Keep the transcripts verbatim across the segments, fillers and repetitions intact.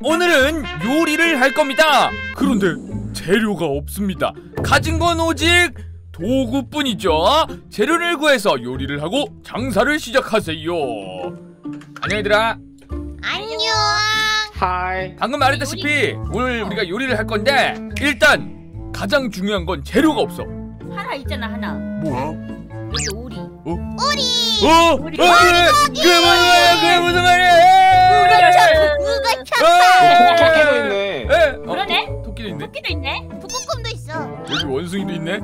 오늘은 요리를 할 겁니다. 그런데 재료가 없습니다. 가진 건 오직 도구뿐이죠. 재료를 구해서 요리를 하고 장사를 시작하세요. 안녕 얘들아. 안녕. 하이. 방금 말했다시피 오늘 우리가 요리를 할 건데 일단 가장 중요한 건 재료가 없어. 하나 있잖아 하나. 뭐? 여기 오리. 어? 오리. 어? 오리. 어? 그게 무슨 말이야? 그게 무슨 말이야? 누가 쳤어? 토끼도 있네. 에? 어? 그러네? 토끼도 있네? 토끼도 있네. 북극곰도 있어. 여기 원숭이도 있네?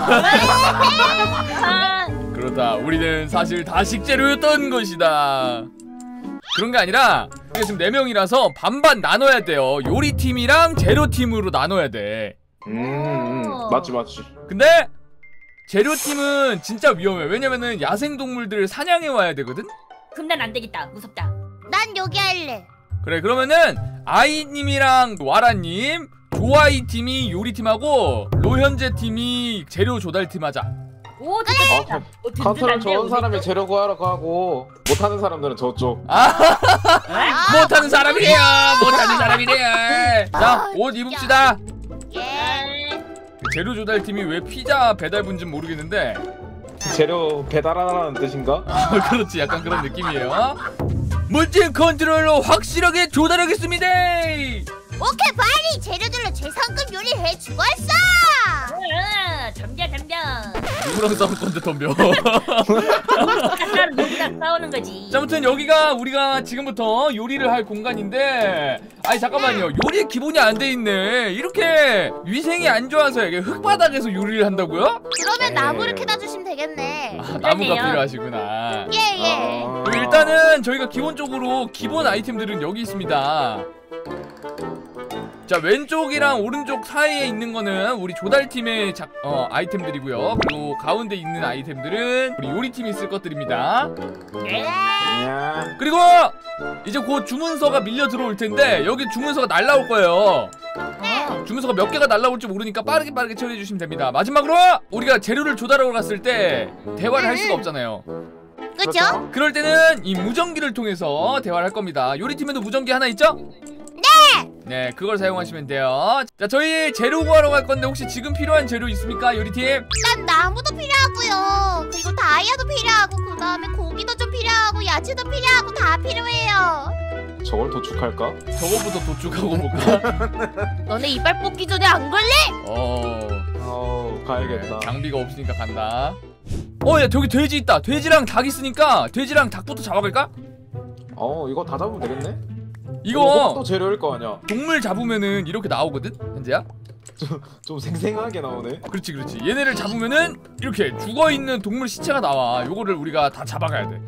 아, 그렇다. 우리는 사실 다 식재료였던 것이다. 그런 게 아니라 우리가 지금 네 명이라서 반반 나눠야 돼요. 요리팀이랑 재료팀으로 나눠야 돼. 음, 음 맞지 맞지. 근데 재료팀은 진짜 위험해. 왜냐면은 야생동물들을 사냥해 와야 되거든? 그럼 난 안 되겠다. 무섭다. 난 여기 할래. 그래, 그러면은 아이님이랑 와라님, 조아이팀이 요리팀하고 로현재팀이 재료 조달팀 하자. 오, 어, 됐다. 어, 컨트롤 든든한데, 좋은 사람이 재료 구하러 가고 못하는 사람들은 저쪽. 아, 못하는 사람이래요. 못하는 사람이래요. 자, 옷 입읍시다. 예. 재료 조달팀이 왜 피자 배달분인지 모르겠는데 재료 배달하라는 뜻인가? 그렇지, 약간 그런 느낌이에요. 멋진 컨트롤로 확실하게 조달하겠습니다. 오케이, 빨리 재료들로 최상급 요리를 해 죽었어. 응, 덤벼 덤벼. 누구랑 싸울 건데 덤벼. 아까는 누구랑 싸우는 거지. 자, 아무튼 여기가 우리가 지금부터 요리를 할 공간인데, 아니 잠깐만요, 요리의 기본이 안 돼 있네. 이렇게 위생이 안 좋아서 이게 흙바닥에서 요리를 한다고요? 그러면 나무를 캐다 주시면 되겠네. 아, 나무가 그러네요. 필요하시구나. 예, 예. 아. 그럼 일단은 저희가 기본적으로 기본 아이템들은 여기 있습니다. 자, 왼쪽이랑 오른쪽 사이에 있는 거는 우리 조달팀의 작, 어, 아이템들이고요. 그리고 가운데 있는 아이템들은 우리 요리팀이 쓸 것들입니다. 네. 야. 그리고 이제 곧 주문서가 밀려 들어올 텐데 여기 주문서가 날라올 거예요. 네. 주문서가 몇 개가 날라올지 모르니까 빠르게 빠르게 처리해 주시면 됩니다. 마지막으로 우리가 재료를 조달하러 갔을 때 대화를 할 수가 없잖아요. 그죠? 그럴 때는 이 무전기를 통해서 대화를 할 겁니다. 요리팀에도 무전기 하나 있죠? 네. 네, 그걸 사용하시면 돼요. 자, 저희 재료 구하러 갈 건데 혹시 지금 필요한 재료 있습니까, 요리팀? 난 나무도 필요하고요. 그리고 다이아도 필요하고 그 다음에 고기도 좀 필요하고 야채도 필요하고 다 필요해요. 저걸 도축할까? 저거부터 도축하고 볼까? 너네 이빨 뽑기 전에 안 걸래? 어... 어, 가야겠다. 장비가 없으니까 간다. 어, 야, 저기 돼지 있다. 돼지랑 닭 있으니까 돼지랑 닭부터 잡아갈까? 어, 이거 다 잡으면 되겠네? 이거 또 재료일 거 아니야. 동물 잡으면은 이렇게 나오거든, 현재야? 좀, 좀 생생하게 나오네. 그렇지, 그렇지. 얘네를 잡으면은 이렇게 죽어있는 동물 시체가 나와. 요거를 우리가 다 잡아가야 돼.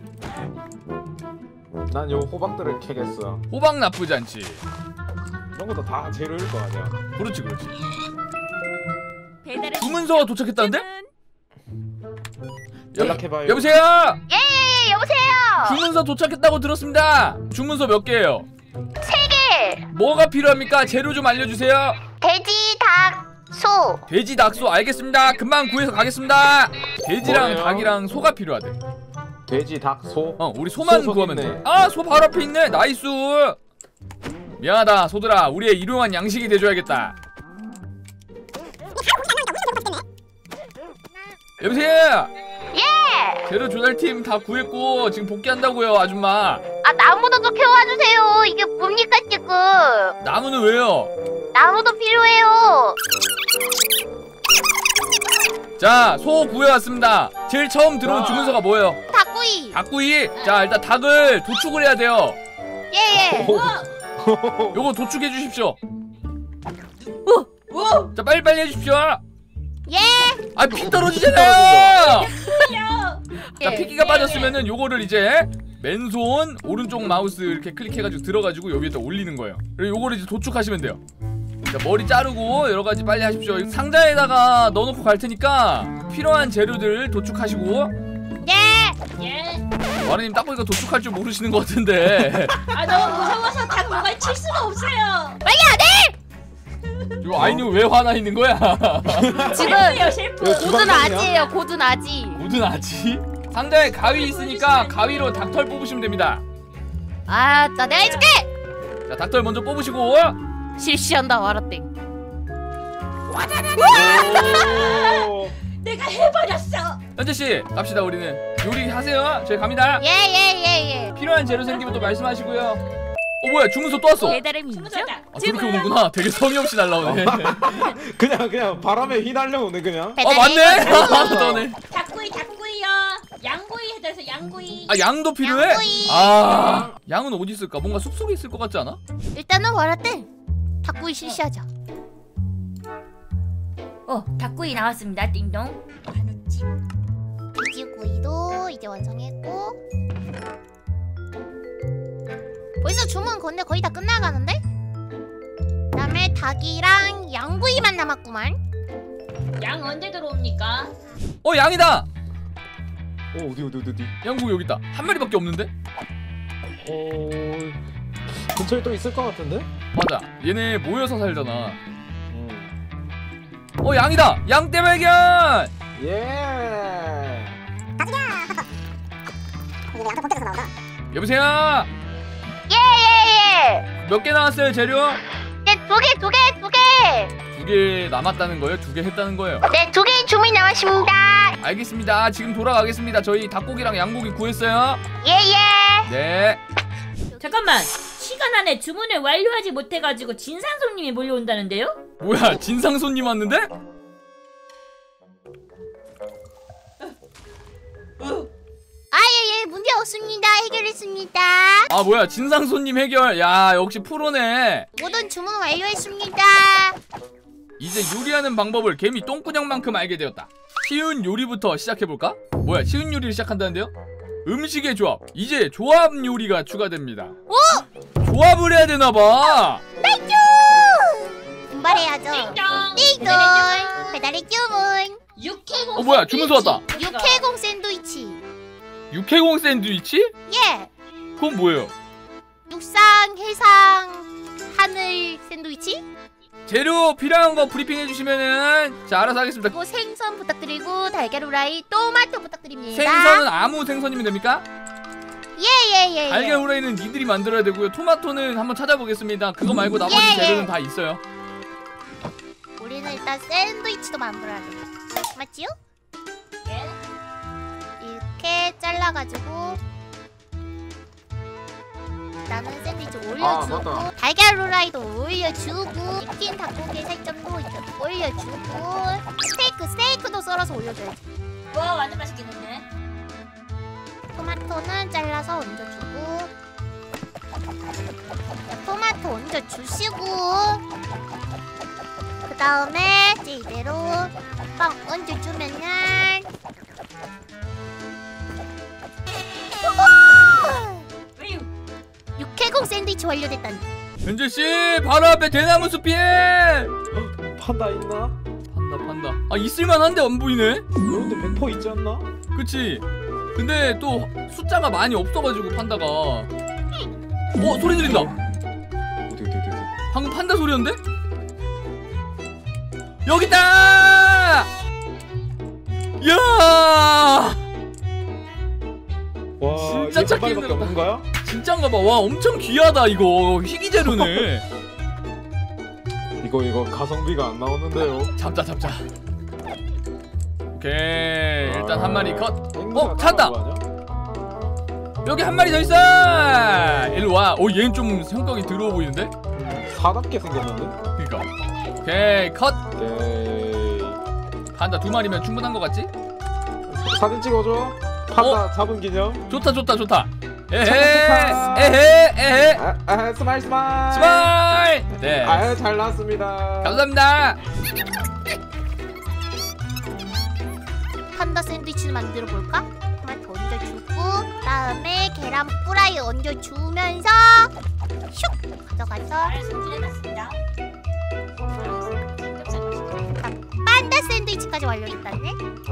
난 요 호박들을 캐겠어. 호박 나쁘지 않지. 이런 것도 다 재료일 거 아니야. 그렇지, 그렇지. 배달의 주문서가 도착했다는데? 연락해봐요. 여보세요? 예, 여보세요. 주문서 도착했다고 들었습니다. 주문서 몇 개예요? 세 개. 뭐가 필요합니까? 재료 좀 알려주세요. 돼지, 닭, 소. 돼지, 닭, 소 알겠습니다. 금방 구해서 가겠습니다. 돼지랑 뭐예요? 닭이랑 소가 필요하대. 돼지, 닭, 소. 어, 우리 소만 소 구하면 있네. 돼. 아, 소 바로 앞에 있네. 나이스. 미안하다, 소들아. 우리의 일용한 양식이 돼줘야겠다. 여보세요? 예. 재료 조달팀 다 구했고 지금 복귀한다고요, 아줌마. 아, 나무도 좀 캐와주세요. 이게 뭡니까 지금? 나무는 왜요? 나무도 필요해요. 자, 소 구해왔습니다. 제일 처음 들어온 자. 주문서가 뭐예요? 닭구이. 닭구이. 자, 일단 닭을 도축을 해야 돼요. 예, 예. 요거 도축해 주십시오. 오! 자, 빨리빨리 해주십시오. 예. 아, 피 떨어지잖아요. 자, 예. 피기가 빠졌으면은 요거를 이제 맨손 오른쪽 마우스 이렇게 클릭해가지고 들어가지고 여기에다 올리는 거예요. 그리고 요거를 이제 도축하시면 돼요. 자, 머리 자르고 여러 가지 빨리 하십시오. 상자에다가 넣어놓고 갈 테니까 필요한 재료들 도축하시고. 예. 예. 와르님 딱 보니까 도축할 줄 모르시는 것 같은데. 아, 너무 무서워서 닭 뭐가 칠 수가 없어요. 빨리 안 해. 이거 아이님 왜 화나 있는 거야? 지금 셰프예요, 셰프. 이거 고든 아지예요. 고든 아지. 모든 아지? 상자에 가위 있으니까 가위로 닭털 뽑으시면 됩니다. 아, 나 내가 해줄게. 자 닭털 먼저 뽑으시고. 실시한다 와라땡. 오. 내가 해버렸어. 현재씨 갑시다. 우리는 요리 하세요. 저희 갑니다. 예예예 예. 필요한 재료 생기면 또 말씀하시고요. 어 뭐야 주문서 또 왔어. 배달의 민족. 주문서다. 아 저렇게 오는구나. 되게 성의 없이 날라오네. 그냥 그냥 바람에 휘날려 오네 그냥. 아 맞네. 아 맞네. 닭구이 닭구이요. 양구이 해서 양구이. 아 양도 필요해? 양구이. 아 양은 어디 있을까? 뭔가 숲속에 있을 것 같지 않아? 일단은 와라땡 닭구이 실시하자. 어 닭구이 나왔습니다. 띵동. 한우찜. 돼지구이도 이제 완성했고. 벌써 주문 건데 거의 다 끝나가는데? 그다음에 닭이랑 양구이만 남았구만. 양 언제 들어옵니까? 어 양이다. 오 어디 어디 어디 어디. 양고기 여기 있다. 한 마리밖에 없는데? 어 근처에 또 있을 것 같은데? 맞아. 얘네 모여서 살잖아. 음. 어 양이다. 양떼 발견. 예. 여보세요. 예예예. 몇 개 나왔어요 재료? 네, 두 개, 두 개, 두 개. 두 개 남았다는 거예요? 두 개 했다는 거예요? 네, 두 개 주문이 나왔습니다. 알겠습니다. 지금 돌아가겠습니다. 저희 닭고기랑 양고기 구했어요. 예예. 네. 잠깐만. 시간 안에 주문을 완료하지 못해가지고 진상 손님이 몰려온다는데요? 뭐야 진상 손님 왔는데? 아, 예, 예, 문제 없습니다. 해결했습니다. 아 뭐야 진상 손님 해결. 야 역시 프로네. 모든 주문 완료했습니다. 이제 요리하는 방법을 개미 똥구녕만큼 알게 되었다. 쉬운 요리부터 시작해볼까? 뭐야 쉬운 요리를 시작한다는데요? 음식의 조합. 이제 조합 요리가 추가됩니다. 오! 조합을 해야 되나봐. 나이스! 분발해야죠. 띵동. 띵동. 배달의 주문. 육회공. 어 뭐야 주문서 왔다. 육회공 샌드위치. 육회공 샌드위치? 예. 그건 뭐예요? 육상, 해상, 하늘 샌드위치? 재료 필요한 거 브리핑 해주시면은 자 알아서 하겠습니다. 그리고 생선 부탁드리고 달걀 후라이, 토마토 부탁드립니다. 생선은 아무 생선이면 됩니까? 예예예. 달걀 후라이는 니들이 만들어야 되고요. 토마토는 한번 찾아보겠습니다. 그거 말고 나머지 예, 예. 재료는 다 있어요. 우리는 일단 샌드위치도 만들어야 돼. 맞지요? 예. 이렇게 잘라가지고 나는 샌드위치 올려주고 아, 맞다. 달걀 후라이도 올려주고 익힌 닭고기 살점도 이렇게 올려주고 스테이크 스테이크도 썰어서 올려줘야지. 와 완전 맛있겠는데. 토마토는 잘라서 얹어주고 토마토 얹어주시고 그 다음에 이제 이대로 빵 얹어주면은 왜요? 육회공 샌드위치 완료됐다니. 현재씨 바로 앞에 대나무 숲이에 판다 있나? 판다 판다. 아 있을만한데 안 보이네? 여기도 백 퍼센트 있지 않나? 그치? 근데 또 숫자가 많이 없어가지고 판다가 어? 소리 들린다. 어디 어디 어디 어디. 방금 판다 소리였는데? 여기있다! 이야! 와 진짜 이게 찾기 한 마리밖에 힘들었다. 없는 거야? 진짠가봐. 와 엄청 귀하다 이거. 희귀재료네. 이거 이거 가성비가 안 나오는데요. 잡자 잡자. 오케이 일단 한 마리 컷. 앵무새가 어, 찾았다! 따라간 거 아니야? 여기 한 마리 더 있어. 일로와. 오 얘는 좀 성격이 더러워 보이는데? 사납게 생겼는데? 그니까. 오케이 컷. 오케이. 판다 두 마리면 충분한 것 같지? 사진 찍어줘. 판다 잡은 기념. 좋다 좋다 좋다. 에헤 축하. 에헤 에헤. 아, 아 스마일 스마일. 스마일. 네. 아유 잘 나왔습니다. 감사합니다. 판다 샌드위치를 만들어 볼까? 토마토 얹어주고 그다음에 계란 후라이 얹어주면서 슉 가져가서 잘 손질해놨습니다. 판다 샌드위치까지 완료했다네.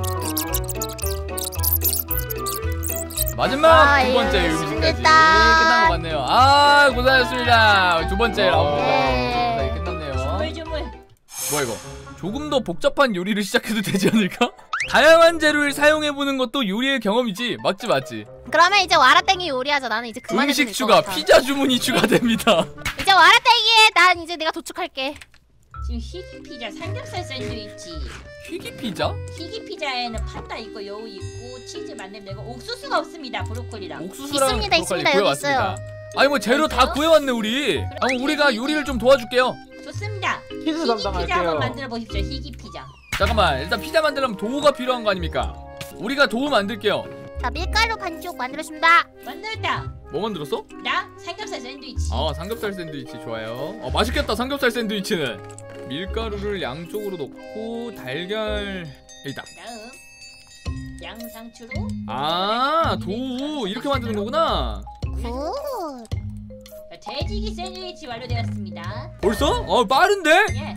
마지막 아, 두 번째 예, 음식까지 됐다. 끝난 것 같네요. 아 고생하셨습니다. 두 번째 라운드 네. 네. 끝났네요. 주물 주물. 뭐야 이거? 조금 더 복잡한 요리를 시작해도 되지 않을까? 다양한 재료를 사용해보는 것도 요리의 경험이지. 맞지 맞지? 그러면 이제 와라땡이 요리하자. 나는 이제 그만해도 음식 될것 추가, 같아. 피자 주문이 추가됩니다. 이제 와라 딸기에. 난 이제 내가 도축할게. 지금 희귀 피자 삼겹살 샌드위치. 휘기 피자? 희귀 피자에는 파타 있고 여우 있고 치즈 만들면 되고 옥수수가 없습니다. 브로콜리랑. 옥수수랑 있습니다, 있습니다. 여기 구해왔습니다. 아니 뭐 재료 다 있어요? 구해왔네 우리. 아, 우리가 요리를 좀 도와줄게요. 좋습니다. 치즈 희귀 피자 담당할게요. 한번 만들어 보십시오. 희귀 피자. 잠깐만 일단 피자 만들려면 도우가 필요한 거 아닙니까? 우리가 도우 만들게요. 자, 밀가루 반죽 만들었습니다. 만들었다. 뭐 만들었어? 나 삼겹살 샌드위치. 아 삼겹살 샌드위치 좋아요. 어 맛있겠다 삼겹살 샌드위치는. 밀가루를 양쪽으로 넣고 달걀 여기다. 다음 양상추로. 아 도우 이렇게 만드는 거구나. 굿. 돼지기 샌드위치 완료되었습니다. 벌써? 어 빠른데? 예.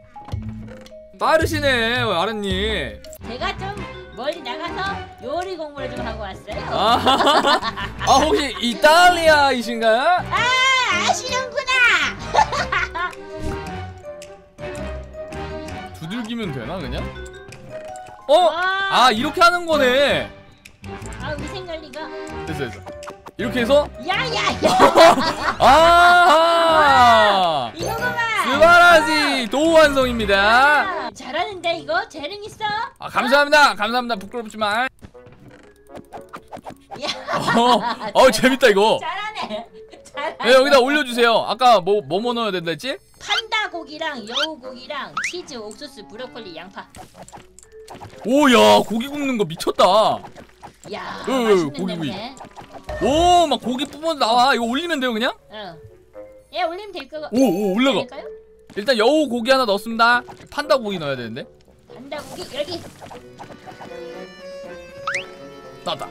빠르시네 아란님. 제가 좀 멀리 나가서 요리 공부를 좀 하고 왔어요. 아, 아 혹시 이탈리아이신가요? 아, 아시는구나. 두들기면 되나 그냥? 어? 와. 아 이렇게 하는 거네. 아, 위생관리가. 됐어 됐어. 이렇게 해서 야야야. 아 이거구만. 스바라지 도우 완성입니다. 아, 잘하는데 이거 재능 있어. 아 감사합니다 감사합니다 부끄럽지만. 야. 어, 어 재밌다 이거. 잘하네. 잘하네. 네, 여기다 올려주세요. 아까 뭐 뭐 뭐 넣어야 된다 했지? 판다 고기랑 여우 고기랑 치즈, 옥수수, 브로콜리, 양파. 오야 고기 굽는 거 미쳤다. 야, 으, 맛있는 고기 구이. 냄새. 오 막 고기 뿜어서 나와. 이거 올리면 돼요 그냥? 어. 예, 올리면 될 거고. 오 오 올라가. 될까요? 일단 여우 고기 하나 넣습니다. 판다 고기 넣어야 되는데. 판다 고기 여기. 나다.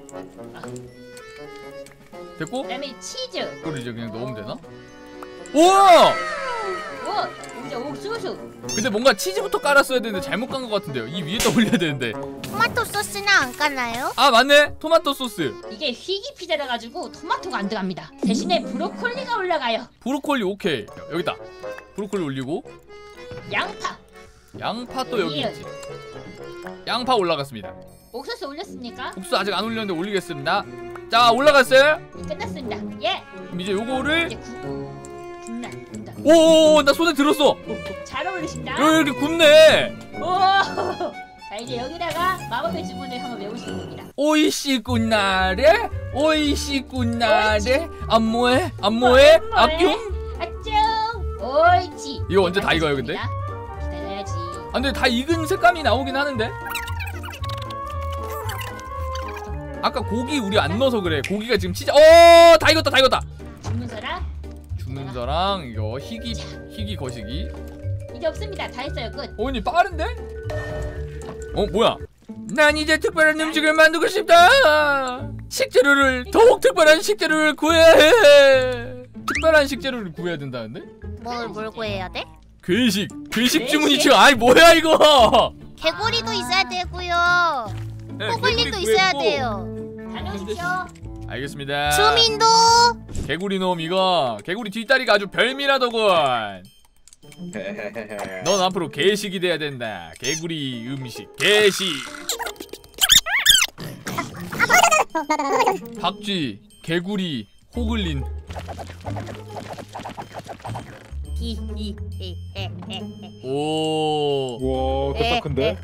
됐고? 그다음에 치즈. 이걸 이제 그냥 넣으면 되나? 우와! 오, 이제 옥수수. 근데 뭔가 치즈부터 깔았어야 되는데 잘못 간 것 같은데요. 이 위에다 올려야 되는데. 토마토 소스는 안 까나요? 아 맞네. 토마토 소스. 이게 희귀 피자라 가지고 토마토가 안 들어갑니다. 대신에 브로콜리가 올라가요. 브로콜리 오케이. 여기다. 브로콜리 올리고 양파. 양파 또 여기 예. 있지. 양파 올라갔습니다. 옥수수 올렸습니까? 옥수수 아직 안 올렸는데 올리겠습니다. 자 올라갔어요. 끝났습니다. 예. 그럼 이제 요거를 이제 구. 굽나 굽다. 오오오 나 손에 들었어. 잘 어울리신다. 여기 이렇게 굽네. 오. 자 이제 여기다가 마법의 주문을 한번 외우시는 겁니다. 오이시 꾼나레 오이시 꾼나레 안모에 안모에 앞경. 아쫑. 옳지. 이거 언제 다 익어요 근데? 기다려야지. 아 근데 다 익은 색감이 나오긴 하는데. 아까 고기 우리 안 넣어서 그래. 고기가 지금 치즈. 어, 다 익었다, 다 익었다. 주문서랑 주문서랑 이거 희귀 희귀 거시기. 이제 없습니다. 다 했어요. 끝. 어, 언니 빠른데? 어, 뭐야? 난 이제 특별한 음식을 만들고 싶다. 식재료를 더욱 특별한 식재료를 구해야 해. 특별한 식재료를 구해야 된다는데? 뭘 몰고 해야 돼? 괴식, 괴식 괴식? 주문이 지금 아이 뭐야 이거? 개구리도 있어야 되고요. 네, 호글린도 개구리 있어야 구했고. 돼요. 다녀오십시오. 알겠습니다. 주민도. 개구리 놈 이거 개구리 뒷다리가 아주 별미라더군. 넌 앞으로 개식이 돼야 된다. 개구리 음식 개식. 박쥐 개구리 호글린. 오. 와, 됐다 큰데?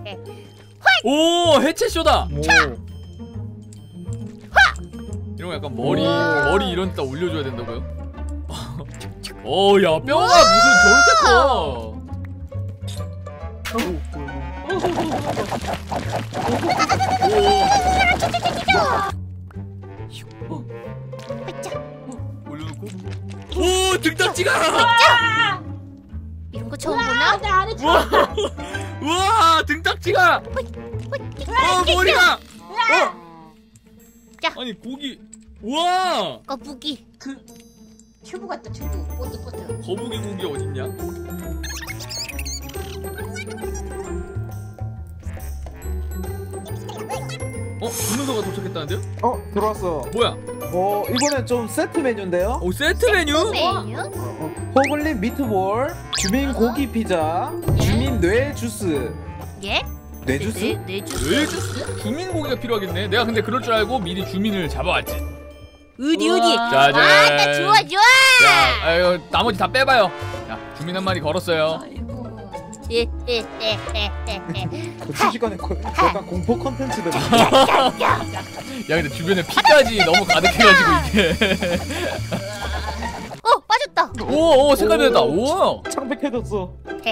오 해체쇼다. 오. 이런 거 약간 머리 우와. 머리 이런 데다 올려줘야 된다고요? 어야 뼈가 무슨 저렇게 커? 올려놓고 오 등딱지가 이런 거 처음 보나? 나 안에 쳐. 우와 우와 등딱지가 어 머리가 어 자. 아니 고기 우와 거북이. 그 튜브 같다 튜브. 보트 보트. 거북이 고기 어딨냐? 어? 주문서가 도착했다는데요? 어, 들어왔어. 뭐야? 어, 이번엔 좀 세트 메뉴인데요. 오 세트 메뉴? 메뉴? 어, 호글린 미트볼, 주민 고기 피자, 주민 뇌 주스. 예? 뇌 주스? 뇌, 뇌 주스. 왜 주스? 주민 고기가 필요하겠네. 내가 근데 그럴 줄 알고 미리 주민을 잡아왔지. 어디 어디? 자, 이제. 아나 좋아 좋아. 자, 아유, 나머지 다 빼봐요. 자, 주민 한 마리 걸었어요. 그 순식간에 거- 약간 공포 컨텐츠 되네. 야, 근데 주변에 피까지 너무 가득해가지고 이게. 어 빠졌다. 오, 오, 색깔 변했다. 오. 창백해졌어.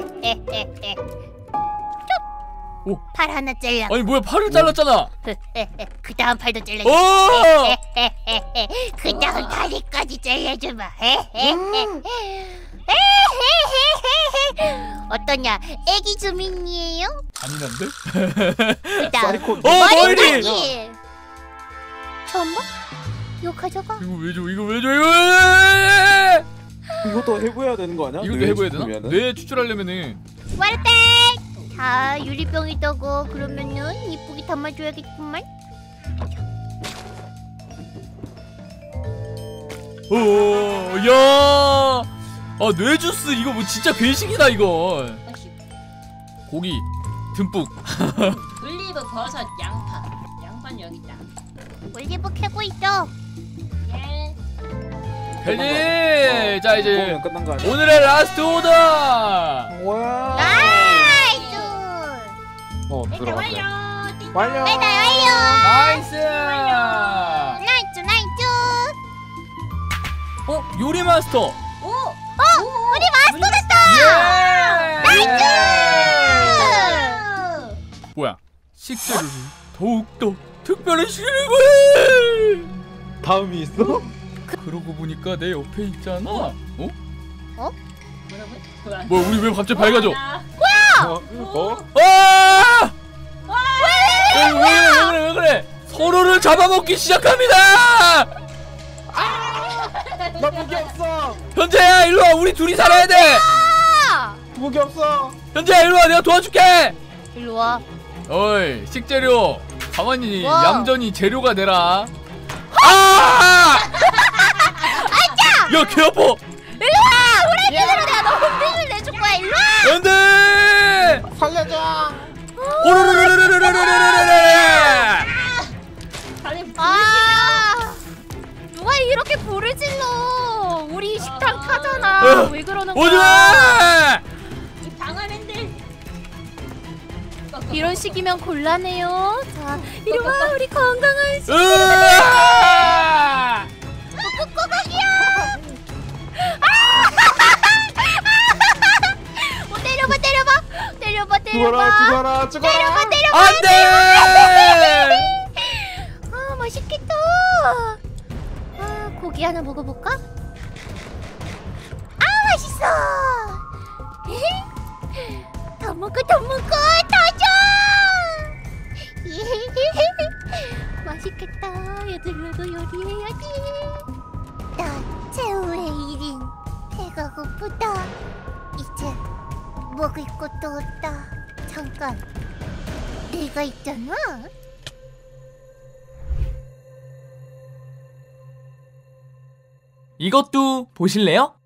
오. 팔 하나 잘라. 아니 뭐야, 팔을 잘랐잖아. 그 다음 팔도 잘라. 오. 그 다음 다리까지 잘라줘봐. 어떠냐? 애기 주민이에요? 잔인한데? 그 다음 사이코. 어, 머리. 머리카락이. 처음 봐? 이거 가져가. 이거 왜 줘? 이거 왜 줘? 이거 왜? 이것도 해보해야 되는 거 아니야? 이것도 뇌 해봐야 되나? 추출하면은? 뇌 추출하려면은. 와르땡! 자, 유리병이다고 그러면은 이쁘게 담아줘야겠구만. 오, 야. 아, 뇌 주스 이거 뭐 진짜 괴식이다 이거. 고기 듬뿍. 올리브, 버섯, 양파. 양파는 여기다. 올리브 캐고 있어. 예. 헬리. 자, 이제 보면 끝난 거 아니야? 오늘의 라스트 오더. 와. 나이스! 어 일단 들어갔네. 완료. 완료. 빨리 완료! 나이스. 나이스 나이스! 어, 요리 마스터. 오. 어! 우리 마스터 됐다! 예. 나이스! 뭐야? 식재료를 더욱더 특별해지는 거야. 다음이 있어? 그러고 보니까 내 옆에 있잖아. 어? 뭐라고? 뭐야, 우리 왜 갑자기 밝아져? 나- 어? 어? 아! 왜, 왜, 왜 그래, 왜 그래? 서로를 잡아먹기 시작합니다. 나 무기 없어. 현재야, 일로 와. 우리 둘이 살아야 돼. 무기 없어. 현재야, 일로 와. 내가 도와줄게. 일로 와. 어이, 식재료 가만히 와. 얌전히 재료가 되라. 아! 야, 개 아파. 일로 와! 후레쉬로 내가 너 혼빙을 내줄 거야. 일로 와! 안돼. 살려줘. 호로로로로로로로로로로로로. 다리 아! 누가 이렇게 불을 질러? 우리 식당 아. 타잖아. 어. 왜 그러는 오지 거야? 마. 이 방한 핸들. 이런 식이면 곤란해요. 자, 이리 와. 우리 건강한 식. 으아! 꼬꼬꼬기야. 어, 때려봐, 때려봐, 때려봐, 때려봐. 죽어라 죽어라 죽어라. 때려봐, 때려봐. 안돼. 아, 맛있겠다. 아, 고기 하나 먹어볼까? 아, 맛있어. 더 먹어, 더 먹어, 더 줘. 맛있겠다. 얘들로도 요리해야지. 나 최후의 일인. 배가 고프다. 이제 먹을 것도 없다. 잠깐, 내가 있잖아. 이것도 보실래요?